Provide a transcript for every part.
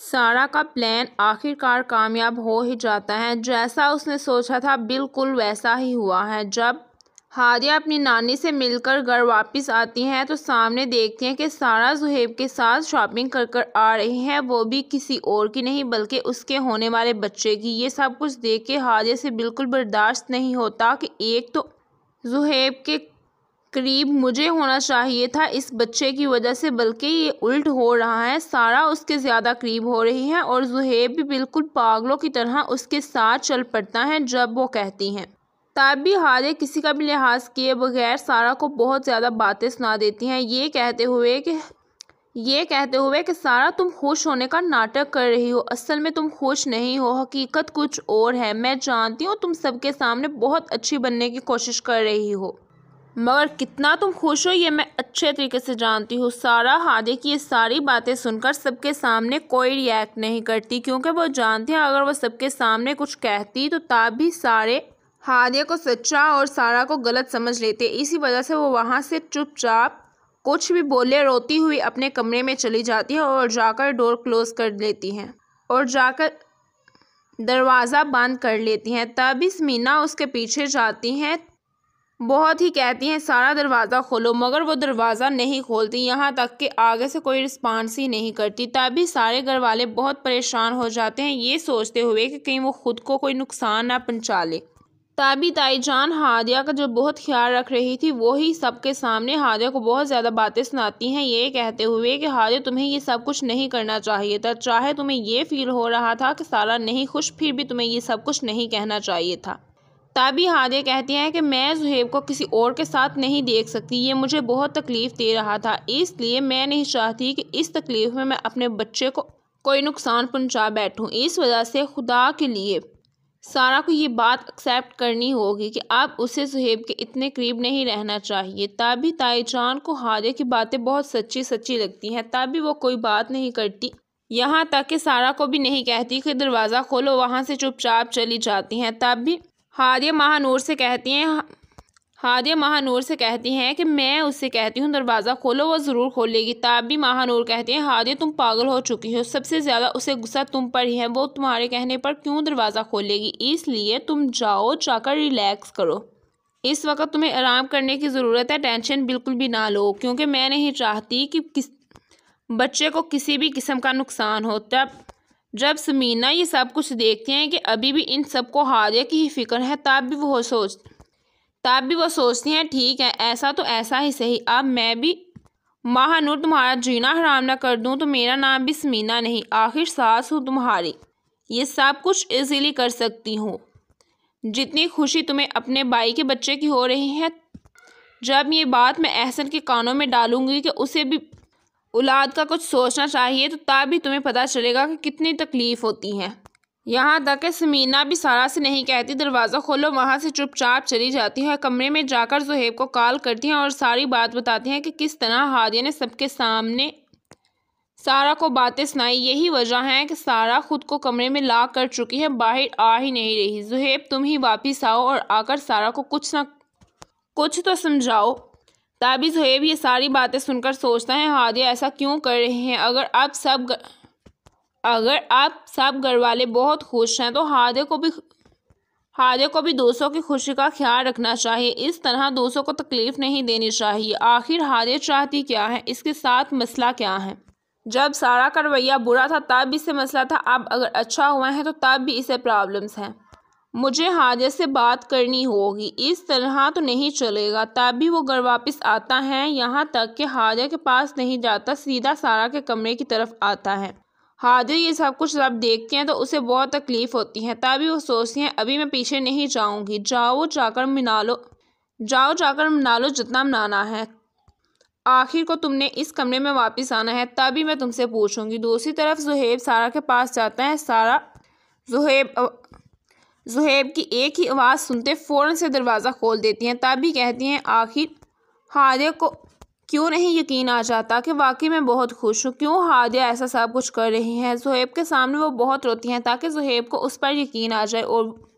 سارا کا پلان آخر کار کامیاب ہو ہی جاتا ہے۔ جیسا اس نے سوچا تھا بالکل ویسا ہی ہوا ہے۔ جب ہادیہ اپنی نانی سے مل کر گھر واپس آتی ہیں تو سامنے دیکھتی ہیں کہ سارا زہیب کے ساتھ شاپنگ کر آ رہی ہے، وہ بھی کسی اور کی نہیں بلکہ اس کے ہونے والے بچے کی۔ یہ سب کچھ دیکھ کے ہادیہ سے بالکل برداشت نہیں ہوتا کہ ایک تو زہیب کے قریب مجھے ہونا چاہیے تھا اس بچے کی وجہ سے، بلکہ یہ الٹ ہو رہا ہے، سارا اس کے زیادہ قریب ہو رہی ہے اور زہیب بھی بالکل پاگلوں کی طرح اس کے ساتھ چل پڑتا ہے جب وہ کہتی ہیں۔ تب بھی ہادیہ کسی کا بھی لحاظ کیے بغیر سارا کو بہت زیادہ باتیں سنا دیتی ہیں، یہ کہتے ہوئے کہ سارا تم خوش ہونے کا ناٹک کر رہی ہو، اصل میں تم خوش نہیں ہو، حقیقت کچھ اور ہے۔ میں جانتی ہوں تم سب کے سامنے بہت اچھی بننے کی کوشش کر رہی ہو، مگر کتنا تم خوش ہو یہ میں اچھے طریقے سے جانتی ہوں۔ سارا ہادیہ کی یہ ساری باتیں سن کر سب کے سامنے کوئی ری ایکٹ نہیں کرتی، کیونکہ وہ جانتی ہیں اگر وہ سب کے سامنے کچھ کہتی تو تب بھی سارے ہادیہ کو سچا اور سارا کو غلط سمجھ لیتے۔ اسی وجہ سے وہ وہاں سے چپ چاپ کچھ بھی بولے روتی ہوئی اپنے کمرے میں چلی جاتی ہے اور جا کر ڈور کلوز کر لیتی ہیں اور جا کر دروازہ بند کر لیتی ہیں۔ تبھی سمینا اس کے پیچھے جاتی ہیں، بہت ہی کہتی ہیں سارا دروازہ کھولو، مگر وہ دروازہ نہیں کھولتی، یہاں تک کہ آگے سے کوئی رسپانس ہی نہیں کرتی۔ تبھی سارے گھر والے بہت پریشان ہو جاتے ہیں، یہ سوچتے ہوئے کہ کہیں وہ خود کو کوئی نقصان نہ پہنچا لے۔ تبھی تائی جان ہادیہ کا جو بہت خیال رکھ رہی تھی وہی سب کے سامنے ہادیہ کو بہت زیادہ باتیں سناتی ہیں، یہ کہتے ہوئے کہ ہادیہ تمہیں یہ سب کچھ نہیں کرنا چاہیے تھا، چاہے تمہیں یہ فیل ہو رہا تھا کہ سارا نہیں خوش، پھر بھی تمہیں یہ سب کچھ نہیں کہنا چاہیے تھا۔ تبھی ہادیہ کہتی ہیں کہ میں زہیب کو کسی اور کے ساتھ نہیں دیکھ سکتی، یہ مجھے بہت تکلیف دے رہا تھا، اس لیے میں نہیں چاہتی کہ اس تکلیف میں اپنے بچے کو کوئی نقصان پہنچا بیٹھوں۔ اس وجہ سے خدا کے لیے سارا کو یہ بات ایکسیپٹ کرنی ہوگی کہ اب اسے زہیب کے اتنے قریب نہیں رہنا چاہیے۔ تبھی تائی جان کو ہادیہ کی باتیں بہت سچی لگتی ہیں، تبھی وہ کوئی بات نہیں کرتی، یہاں تک کہ سارا کو بھی نہیں کہتی کہ دروازہ کھولو، وہاں سے چپ چاپ چلی جاتی ہیں۔ تب بھی ہادیہ مہانور سے کہتی ہیں کہ میں اس سے کہتی ہوں دروازہ کھولو وہ ضرور کھولے گی۔ تب بھی مہانور کہتی ہیں ہادیہ تم پاگل ہو چکی ہو، سب سے زیادہ اسے غصہ تم پر ہی ہے، وہ تمہارے کہنے پر کیوں دروازہ کھولے گی، اس لیے تم جا کر ریلیکس کرو، اس وقت تمہیں آرام کرنے کی ضرورت ہے، ٹینشن بالکل بھی نہ لو، کیونکہ میں نہیں چاہتی کہ بچے کو کسی بھی قسم کا نقصان ہو۔ جب سمینا یہ سب کچھ دیکھتے ہیں کہ ابھی بھی ان سب کو ہادیہ کی ہی فکر ہے، تب بھی وہ سوچتی ہیں ٹھیک ہے ایسا تو ایسا ہی صحیح، اب میں بھی مہانور تمہارا جینا حرام نہ کر دوں تو میرا نام بھی سمینا نہیں، آخر ساس ہوں تمہاری، یہ سب کچھ ایزیلی کر سکتی ہوں، جتنی خوشی تمہیں اپنے بھائی کے بچے کی ہو رہی ہے۔ جب یہ بات میں احسن کے کانوں میں ڈالوں گی کہ اسے بھی اولاد کا کچھ سوچنا چاہیے تو تب بھی تمہیں پتہ چلے گا کہ کتنی تکلیف ہوتی ہے۔ یہاں تک کہ سمینا بھی سارا سے نہیں کہتی دروازہ کھولو، وہاں سے چپ چاپ چلی جاتی ہے، کمرے میں جا کر زہیب کو کال کرتی ہیں اور ساری بات بتاتی ہیں کہ کس طرح ہادیہ نے سب کے سامنے سارا کو باتیں سنائی، یہی وجہ ہے کہ سارا خود کو کمرے میں لاک کر چکی ہے، باہر آ ہی نہیں رہی۔ زہیب تم ہی واپس آؤ اور آ کر سارا کو کچھ نہ کچھ تو سمجھاؤ۔ تبھی زہیب یہ ساری باتیں سن کر سوچتا ہے ہادیہ ایسا کیوں کر رہے ہیں، اگر اب سب گھر والے بہت خوش ہیں تو ہادیہ کو بھی دوستوں کی خوشی کا خیال رکھنا چاہیے، اس طرح دوستوں کو تکلیف نہیں دینی چاہیے۔ آخر ہادیہ چاہتی کیا ہے، اس کے ساتھ مسئلہ کیا ہے؟ جب سارا کا رویہ برا تھا تب بھی اسے مسئلہ تھا، اب اگر اچھا ہوا ہے تو تب بھی اسے پرابلمز ہیں، مجھے ہادیہ سے بات کرنی ہوگی، اس طرح تو نہیں چلے گا۔ تب بھی وہ گھر واپس آتا ہے، یہاں تک کہ ہادیہ کے پاس نہیں جاتا، سیدھا سارا کے کمرے کی طرف آتا ہے۔ ہادیہ یہ سب کچھ جب دیکھتی ہیں تو اسے بہت تکلیف ہوتی ہے، تبھی وہ سوچتی ہیں ابھی میں پیچھے نہیں جاؤں گی، جاؤ جا کر منا لو جتنا منانا ہے، آخر کو تم نے اس کمرے میں واپس آنا ہے، تبھی میں تم سے پوچھوں گی۔ دوسری طرف زہیب سارا کے پاس جاتا ہے، سارا زہیب کی ایک ہی آواز سنتے فوراً سے دروازہ کھول دیتی ہیں، تبھی کہتی ہیں آخر ہادیہ کو کیوں نہیں یقین آ جاتا کہ واقعی میں بہت خوش ہوں، کیوں ہادیہ ایسا سب کچھ کر رہی ہے۔ زہیب کے سامنے وہ بہت روتی ہیں تاکہ زہیب کو اس پر یقین آ جائے،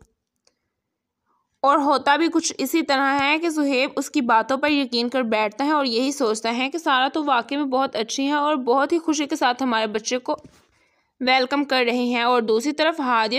اور ہوتا بھی کچھ اسی طرح ہے کہ زہیب اس کی باتوں پر یقین کر بیٹھتا ہے اور یہی سوچتا ہے کہ سارا تو واقعی میں بہت اچھی ہے اور بہت ہی خوشی کے ساتھ ہمارے بچے کو ویلکم کر رہی ہیں اور دوسری طرف ہادیہ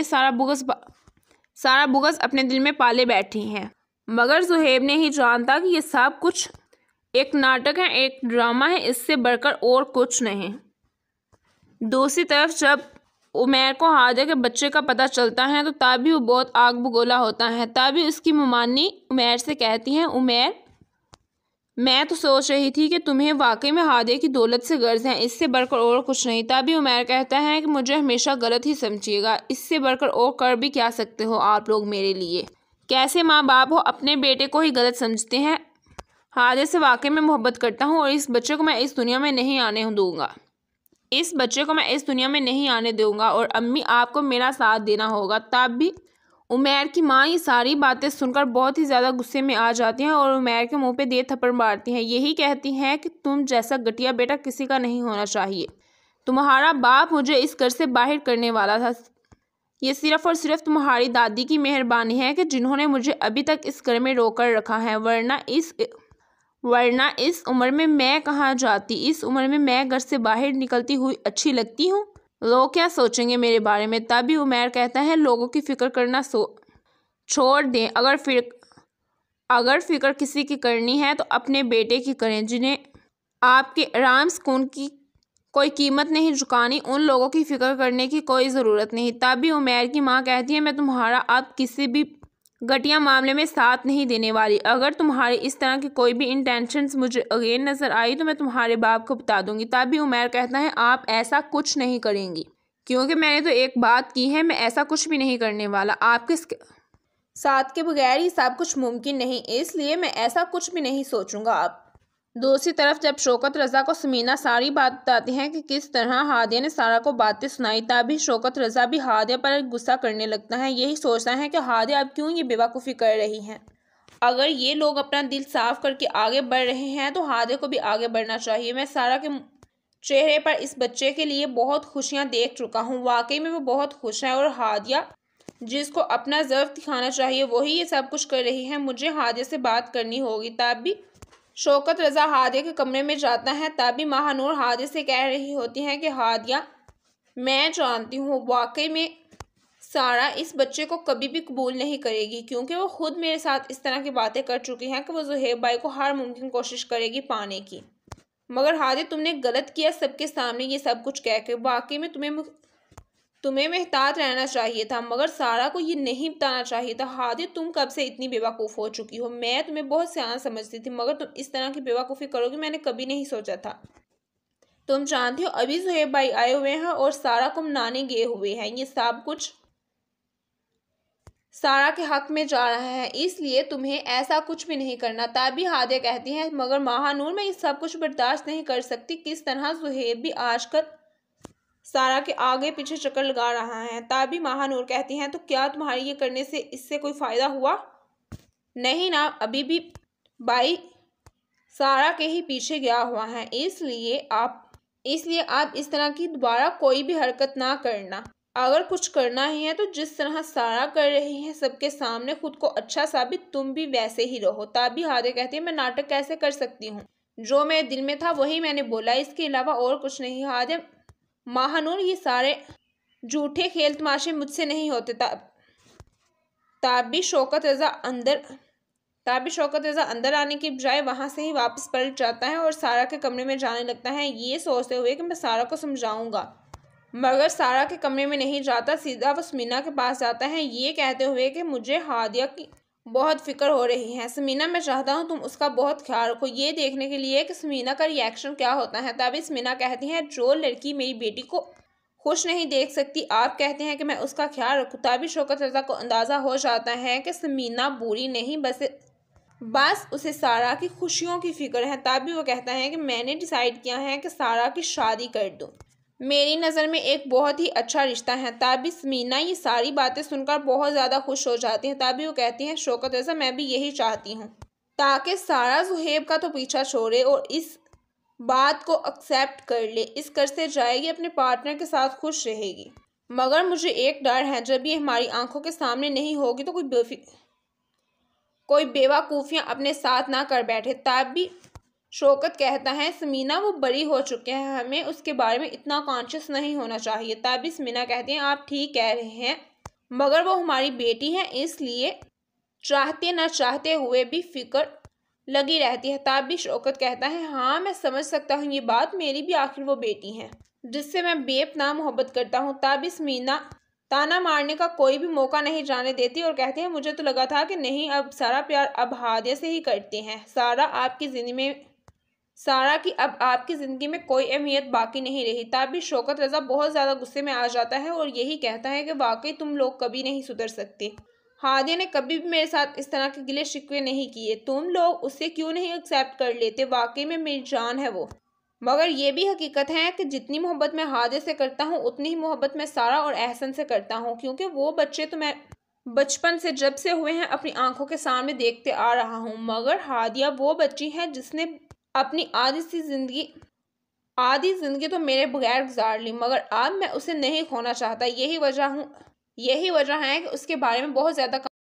سارا بغض اپنے دل میں پالے بیٹھی ہیں۔ مگر زہیب نہیں جانتا کہ یہ سب کچھ ایک ناٹک ہے، ایک ڈرامہ ہے، اس سے بڑھ کر اور کچھ نہیں۔ دوسری طرف جب عمیر کو ہادیہ کے بچے کا پتہ چلتا ہے تو تب بھی وہ بہت آگ بگولا ہوتا ہے۔ تبھی اس کی ممانی عمیر سے کہتی ہیں، عمیر میں تو سوچ رہی تھی کہ تمہیں واقعی میں ہادیہ کی دولت سے غرض ہے، اس سے بڑھ کر اور کچھ نہیں۔ تبھی عمیر کہتا ہے کہ مجھے ہمیشہ غلط ہی سمجھیے گا، اس سے بڑھ کر اور کر بھی کیا سکتے ہو آپ لوگ میرے لیے؟ کیسے ماں باپ ہو اپنے بیٹے کو ہی غلط سمجھتے ہیں؟ ہادیہ سے واقعی میں محبت کرتا ہوں اور اس بچے کو میں اس دنیا میں نہیں آنے دوں گا۔ اس بچے کو میں اس دنیا میں نہیں آنے دوں گا اور امی آپ کو میرا ساتھ دینا ہوگا۔ تب بھی عمیر کی ماں یہ ساری باتیں سن کر بہت ہی زیادہ غصے میں آ جاتی ہیں اور عمیر کے منہ پہ دے تھپڑ مارتی ہیں۔ یہی کہتی ہیں کہ تم جیسا گھٹیا بیٹا کسی کا نہیں ہونا چاہیے، تمہارا باپ مجھے اس گھر سے باہر کرنے والا تھا، یہ صرف اور صرف تمہاری دادی کی مہربانی ہے کہ جنہوں نے مجھے ابھی تک اس گھر میں روک کر رکھا ہے، ورنہ اس عمر میں کہاں جاتی، اس عمر میں گھر سے باہر نکلتی ہوئی اچھی لگتی ہوں، لوگ کیا سوچیں گے میرے بارے میں؟ تبھی عمیر کہتا ہے، لوگوں کی فکر کرنا چھوڑ دیں، اگر فکر کسی کی کرنی ہے تو اپنے بیٹے کی کریں، جنہیں آپ کے آرام سکون کی کوئی قیمت نہیں چکانی، ان لوگوں کی فکر کرنے کی کوئی ضرورت نہیں۔ تبھی عمیر کی ماں کہتی ہے، میں تمہارا اب کسی بھی گھٹیا معاملے میں ساتھ نہیں دینے والی، اگر تمہاری اس طرح کی کوئی بھی انٹینشنز مجھے اگین نظر آئی تو میں تمہارے باپ کو بتا دوں گی۔ تبھی عمیر کہتا ہے، آپ ایسا کچھ نہیں کریں گی، کیونکہ میں نے تو ایک بات کی ہے، میں ایسا کچھ بھی نہیں کرنے والا، آپ کے ساتھ کے بغیر یہ سب کچھ ممکن نہیں، اس لیے میں ایسا کچھ بھی نہیں سوچوں گا اب۔ دوسری طرف جب شوکت رضا کو سمینہ ساری بات بتاتی ہیں کہ کس طرح ہادیہ نے سارا کو باتیں سنائی، تبھی شوکت رضا بھی ہادیہ پر غصہ کرنے لگتا ہے، یہی سوچتا ہے کہ ہادیہ اب کیوں یہ بے وقوفی کر رہی ہیں، اگر یہ لوگ اپنا دل صاف کر کے آگے بڑھ رہے ہیں تو ہادیہ کو بھی آگے بڑھنا چاہیے۔ میں سارا کے چہرے پر اس بچے کے لیے بہت خوشیاں دیکھ چکا ہوں، واقعی میں وہ بہت خوش ہے، اور ہادیہ جس کو اپنا ضعف دکھانا چاہیے وہی یہ سب کچھ کر رہی ہے، مجھے ہادیہ سے بات کرنی ہوگی۔ تب بھی شوکت رضا ہادیہ کے کمرے میں جاتا ہے، تبھی ماہ نور ہادیہ سے کہہ رہی ہوتی ہیں کہ ہادیہ میں جانتی ہوں واقعی میں سارا اس بچے کو کبھی بھی قبول نہیں کرے گی، کیونکہ وہ خود میرے ساتھ اس طرح کی باتیں کر چکی ہیں کہ وہ زہیب بھائی کو ہر ممکن کوشش کرے گی پانے کی۔ مگر ہادیہ تم نے غلط کیا سب کے سامنے یہ سب کچھ کہہ کے، واقعی میں تمہیں محتاط رہنا چاہیے تھا، مگر سارا کو یہ نہیں بتانا چاہیے تھا۔ ہادیہ تم کب سے اتنی بے وقوف ہو چکی ہو، میں تمہیں بہت سیاح سمجھتی تھی، مگر تم اس طرح کی بے وقوفی کرو گی میں نے کبھی نہیں سوچا تھا۔ تم جانتی ہو ابھی زہیب بھائی آئے ہوئے ہیں اور سارا کو منانے گئے ہوئے ہیں، یہ سب کچھ سارا کے حق میں جا رہا ہے، اس لیے تمہیں ایسا کچھ بھی نہیں کرنا۔ تبھی ہادیہ کہتی ہے، مگر ماہ نور میں یہ سب کچھ برداشت نہیں کر سکتی، کس طرح زہیب بھی آج کل سارا کے آگے پیچھے چکر لگا رہا ہے۔ تبھی ماہ نور کہتی ہیں، تو کیا تمہاری یہ کرنے سے اس سے کوئی فائدہ ہوا؟ نہیں نا، ابھی بھی بھائی سارا کے ہی پیچھے گیا ہوا ہے، اس لیے آپ اس طرح کی دوبارہ کوئی بھی حرکت نہ کرنا، اگر کچھ کرنا ہی ہے تو جس طرح سارا کر رہی ہے سب کے سامنے خود کو اچھا ثابت تم بھی ویسے ہی رہو۔ تبھی ہادیہ کہتی ہے، میں ناٹک کیسے کر سکتی ہوں، جو میرے دل میں تھا وہی میں نے بولا، اس کے علاوہ اور کچھ نہیں۔ ہادیہ ماہ نور یہ سارے جھوٹے کھیل تماشے مجھ سے نہیں ہوتے۔ تبھی شوکت رضا اندر آنے کی بجائے وہاں سے ہی واپس پلٹ جاتا ہے اور سارا کے کمرے میں جانے لگتا ہے، یہ سوچتے ہوئے کہ میں سارا کو سمجھاؤں گا، مگر سارا کے کمرے میں نہیں جاتا، سیدھا وہ سمینہ کے پاس جاتا ہے، یہ کہتے ہوئے کہ مجھے ہادیہ کی بہت فکر ہو رہی ہے سمینہ، میں چاہتا ہوں تم اس کا بہت خیال رکھو، یہ دیکھنے کے لیے کہ سمینہ کا ری ایکشن کیا ہوتا ہے۔ تبھی سمینہ کہتی ہے، جو لڑکی میری بیٹی کو خوش نہیں دیکھ سکتی آپ کہتے ہیں کہ میں اس کا خیال رکھوں۔ تبھی شوکت رضا کو اندازہ ہو جاتا ہے کہ سمینہ بری نہیں، بس اسے سارا کی خوشیوں کی فکر ہے۔ تبھی وہ کہتا ہے کہ میں نے ڈیسائیڈ کیا ہے کہ سارا کی شادی کر دوں، میری نظر میں ایک بہت ہی اچھا رشتہ ہے۔ تبھی سمینہ یہ ساری باتیں سن کر بہت زیادہ خوش ہو جاتی ہیں۔ تبھی وہ کہتی ہیں، شوکت رضا میں بھی یہی چاہتی ہوں، تاکہ سارا زہیب کا تو پیچھا چھوڑے اور اس بات کو ایکسیپٹ کر لے، اس گھر سے جائے گی، اپنے پارٹنر کے ساتھ خوش رہے گی، مگر مجھے ایک ڈر ہے، جب یہ ہماری آنکھوں کے سامنے نہیں ہوگی تو کوئی بیوقوفیاں اپنے ساتھ نہ کر بیٹھے۔ تب بھی شوکت کہتا ہے سمینا وہ بری ہو چکے ہیں، ہمیں اس کے بارے میں اتنا کانشیس نہیں ہونا چاہیے۔ تبھی سمینا کہتی ہیں آپ ٹھیک کہہ رہے ہیں، مگر وہ ہماری بیٹی ہے، اس لیے چاہتے نہ چاہتے ہوئے بھی فکر لگی رہتی ہے۔ تبھی شوکت کہتا ہے ہاں میں سمجھ سکتا ہوں یہ بات، میری بھی آخر وہ بیٹی ہے جس سے میں بے پناہ محبت کرتا ہوں۔ تبھی سمینا تانا مارنے کا کوئی بھی موقع نہیں جانے دیتی اور کہتے ہیں مجھے تو لگا تھا کہ نہیں، اب سارا پیار اب ہادیہ سے ہی کرتے ہیں، سارا کی اب آپ کی زندگی میں کوئی اہمیت باقی نہیں رہی۔ تبھی شوکت رضا بہت زیادہ غصے میں آ جاتا ہے اور یہی کہتا ہے کہ واقعی تم لوگ کبھی نہیں سدھر سکتے، ہادیہ نے کبھی بھی میرے ساتھ اس طرح کے گلے شکوے نہیں کیے، تم لوگ اسے کیوں نہیں ایکسیپٹ کر لیتے، واقعی میں میری جان ہے وہ۔ مگر یہ بھی حقیقت ہے کہ جتنی محبت میں ہادیہ سے کرتا ہوں اتنی ہی محبت میں سارا اور احسن سے کرتا ہوں، کیونکہ وہ بچے تو میں بچپن سے جب سے ہوئے ہیں اپنی آنکھوں کے سامنے دیکھتے آ رہا ہوں، مگر ہادیہ وہ بچی ہے جس نے اپنی آدھی زندگی تو میرے بغیر گزار لی، مگر اب میں اسے نہیں کھونا چاہتا۔ یہی وجہ ہے کہ اس کے بارے میں بہت زیادہ